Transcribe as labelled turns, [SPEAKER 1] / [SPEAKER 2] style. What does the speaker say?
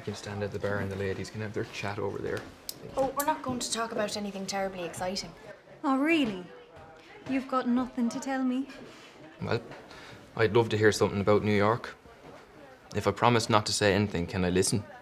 [SPEAKER 1] You can stand at the bar and the ladies can have their chat over there.
[SPEAKER 2] Oh, we're not going to talk about anything terribly exciting.
[SPEAKER 3] Oh, really? You've got nothing to tell me?
[SPEAKER 1] Well, I'd love to hear something about New York. If I promise not to say anything, can I listen?